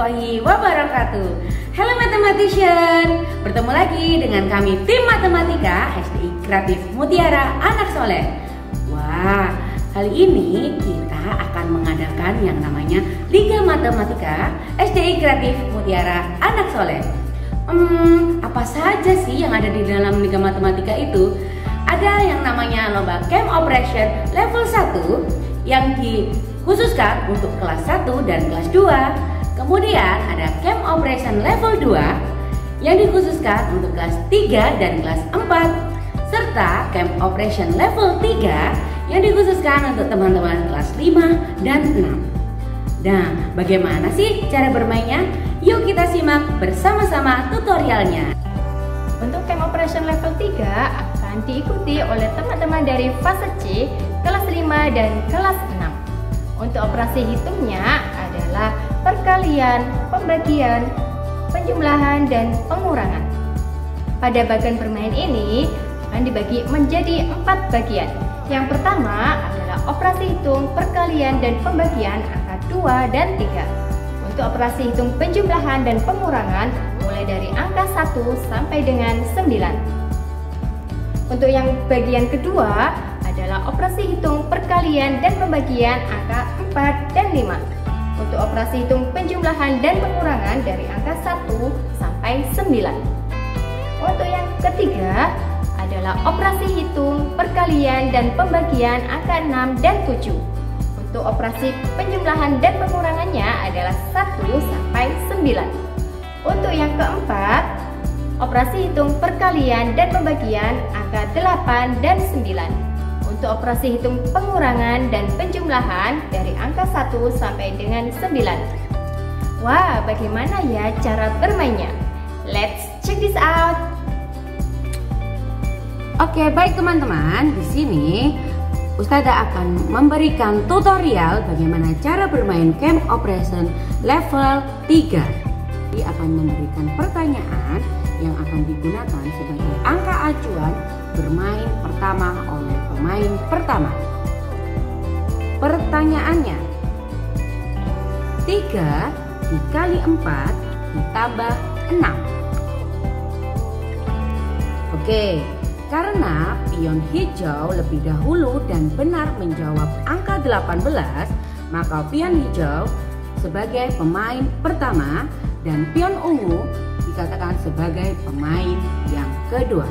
warahmatullahi wabarakatuh. Hello Mathematician, bertemu lagi dengan kami tim Matematika SDI Kreatif Mutiara Anak Soleh. Wah, kali ini kita akan mengadakan yang namanya Liga Matematika SDI Kreatif Mutiara Anak Soleh. Apa saja sih yang ada di dalam Liga Matematika itu? Ada yang namanya lomba Camp Operation level 1 yang dikhususkan untuk kelas 1 dan kelas 2. Kemudian ada Camp Operation level 2 yang dikhususkan untuk kelas 3 dan kelas 4, serta Camp Operation level 3 yang dikhususkan untuk teman-teman kelas 5 dan 6. Nah, bagaimana sih cara bermainnya? Yuk kita simak bersama-sama tutorialnya. Untuk Camp Operation level 3 akan diikuti oleh teman-teman dari fase C, kelas 5 dan kelas 6. Untuk operasi hitungnya adalah perkalian, pembagian, penjumlahan, dan pengurangan. Pada bagian bermain ini akan dibagi menjadi 4 bagian. Yang pertama adalah operasi hitung, perkalian, dan pembagian angka 2 dan 3. Untuk operasi hitung penjumlahan dan pengurangan mulai dari angka 1 sampai dengan 9. Untuk yang bagian kedua adalah operasi hitung perkalian dan pembagian angka 4 dan 5. Untuk operasi hitung penjumlahan dan pengurangan dari angka 1 sampai 9. Untuk yang ketiga adalah operasi hitung perkalian dan pembagian angka 6 dan 7. Untuk operasi penjumlahan dan pengurangannya adalah 1 sampai 9. Untuk yang keempat, operasi hitung perkalian dan pembagian angka 8 dan 9. Untuk operasi hitung pengurangan dan penjumlahan dari angka 1 sampai dengan 9. Wah, bagaimana ya cara bermainnya? Let's check this out. Oke, baik teman-teman, di sini Ustazah akan memberikan tutorial bagaimana cara bermain Camp Operation level 3. Dia akan memberikan pertanyaan yang akan digunakan sebagai angka acuan bermain pertama oleh pemain pertama. Pertanyaannya, 3 dikali 4 ditambah 6. Oke, karena pion hijau lebih dahulu dan benar menjawab angka 18, maka pion hijau sebagai pemain pertama dan pion ungu dikatakan sebagai pemain yang kedua.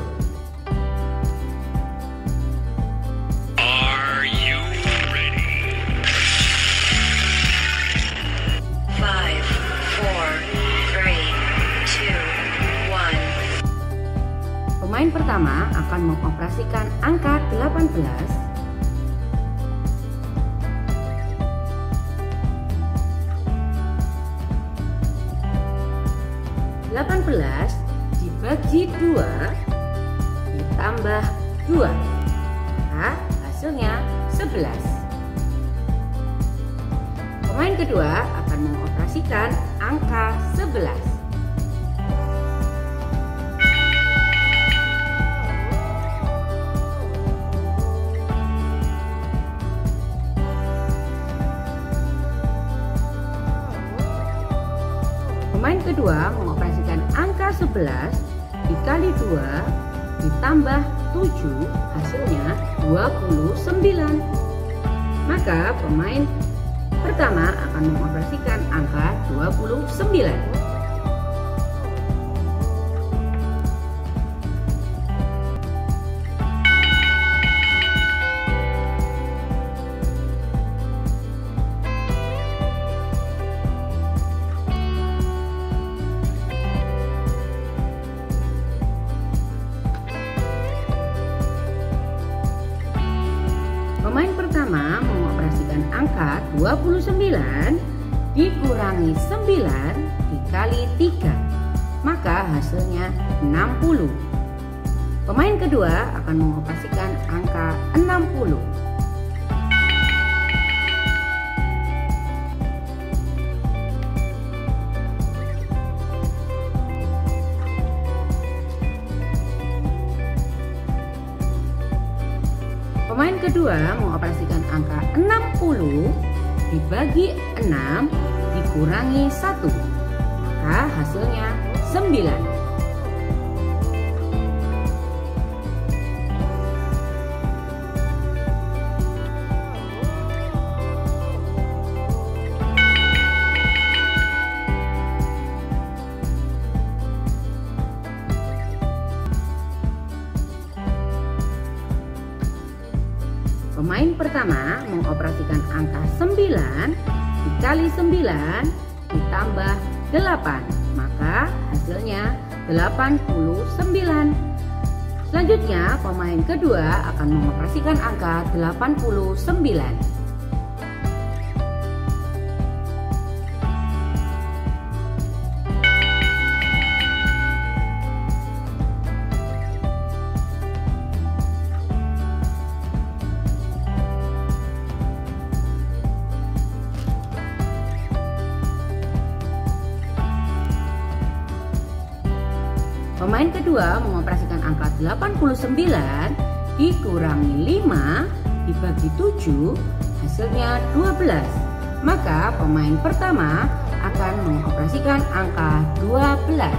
Are you ready? 5, 4, 3, 2, 1. Pemain pertama akan mengoperasikan angka 18 dibagi 2 ditambah 2, nah, hasilnya 11. Pemain kedua akan mengoperasikan angka 11. Pemain kedua mengoperasikan angka 11 dikali 2 ditambah 7, hasilnya 29. Maka pemain pertama akan mengoperasikan angka 29. Pemain pertama mengoperasikan angka 29 dikurangi 9 dikali 3, maka hasilnya 60. Pemain kedua akan mengoperasikan angka 60. Pemain kedua mengoperasikan angka 60 dibagi 6 dikurangi 1, maka hasilnya 9. Pemain pertama mengoperasikan angka 9 dikali 9 ditambah 8, maka hasilnya 89. Selanjutnya pemain kedua akan mengoperasikan angka 89. Pemain kedua mengoperasikan angka 89 dikurangi 5 dibagi 7, hasilnya 12. Maka pemain pertama akan mengoperasikan angka 12.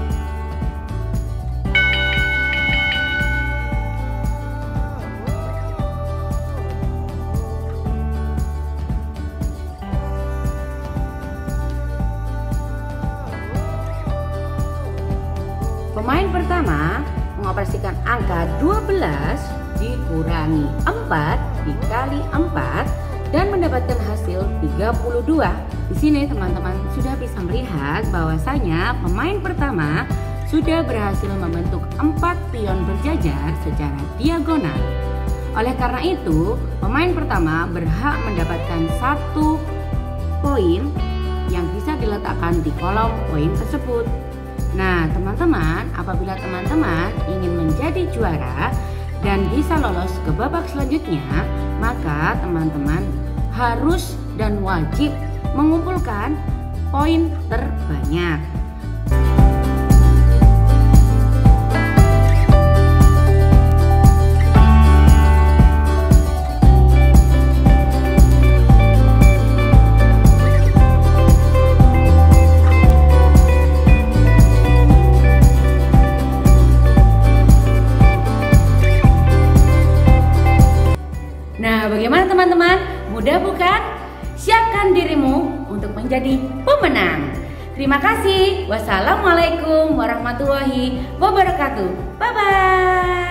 Pemain pertama mengoperasikan angka 12 dikurangi 4 dikali 4 dan mendapatkan hasil 32. Di sini teman-teman sudah bisa melihat bahwasanya pemain pertama sudah berhasil membentuk 4 pion berjajar secara diagonal. Oleh karena itu, pemain pertama berhak mendapatkan 1 poin yang bisa diletakkan di kolom poin tersebut. Nah, teman-teman, apabila teman-teman ingin menjadi juara dan bisa lolos ke babak selanjutnya, maka teman-teman harus dan wajib mengumpulkan poin terbanyak. Nah, bagaimana teman-teman? Mudah bukan? Siapkan dirimu untuk menjadi pemenang. Terima kasih. Wassalamualaikum warahmatullahi wabarakatuh. Bye-bye.